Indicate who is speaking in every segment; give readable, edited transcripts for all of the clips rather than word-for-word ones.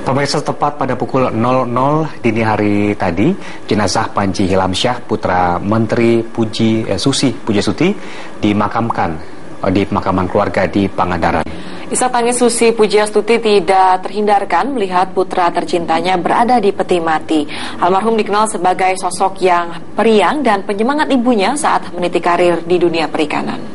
Speaker 1: Pemirsa, tepat pada pukul 00 dini hari tadi, jenazah Panji Hilmansyah, putra Menteri Susi Pujiastuti, dimakamkan di pemakaman keluarga di Pangandaran.
Speaker 2: Isak tangis Susi Pujiastuti tidak terhindarkan melihat putra tercintanya berada di peti mati. Almarhum dikenal sebagai sosok yang periang dan penyemangat ibunya saat meniti karir di dunia perikanan.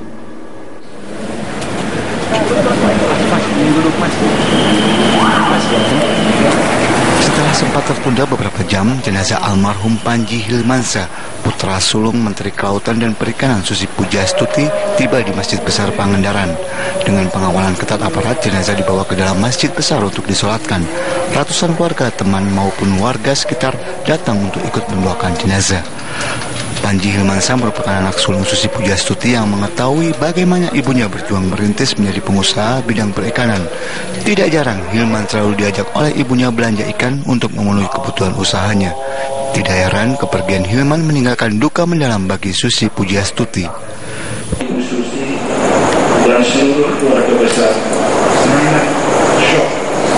Speaker 3: Setelah sempat tertunda beberapa jam, jenazah almarhum Panji Hilmansyah, putra sulung Menteri Kelautan dan Perikanan Susi Pujiastuti, tiba di Masjid Besar Pangandaran. Dengan pengawalan ketat aparat, jenazah dibawa ke dalam masjid besar untuk disolatkan. Ratusan keluarga, teman maupun warga sekitar datang untuk ikut mendoakan jenazah. Panji Hilmansyah merupakan anak sulung Susi Pujiastuti yang mengetahui bagaimana ibunya berjuang merintis menjadi pengusaha bidang perikanan. Tidak jarang Hilman selalu diajak oleh ibunya belanja ikan untuk memenuhi kebutuhan usahanya. Tidak heran kepergian Hilman meninggalkan duka mendalam bagi Susi Pujiastuti.
Speaker 4: Ibu Susi dan seluruh keluarga besar sangat shock.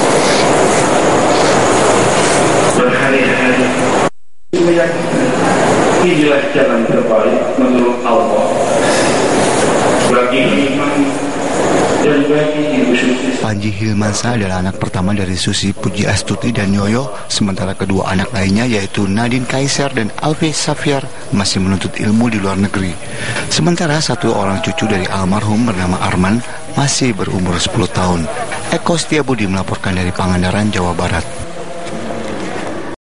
Speaker 4: Berhari-hari meyakinkan inilah jalan terbaik menurut Allah bagi iman dan bagi Ibu Susi.
Speaker 3: Panji Hilmansyah adalah anak pertama dari Susi Pujiastuti dan Yoyo, sementara kedua anak lainnya yaitu Nadine Kaiser dan Alfi Safiar masih menuntut ilmu di luar negeri. Sementara satu orang cucu dari almarhum bernama Arman masih berumur 10 tahun. Eko Setiabudi melaporkan dari Pangandaran, Jawa Barat.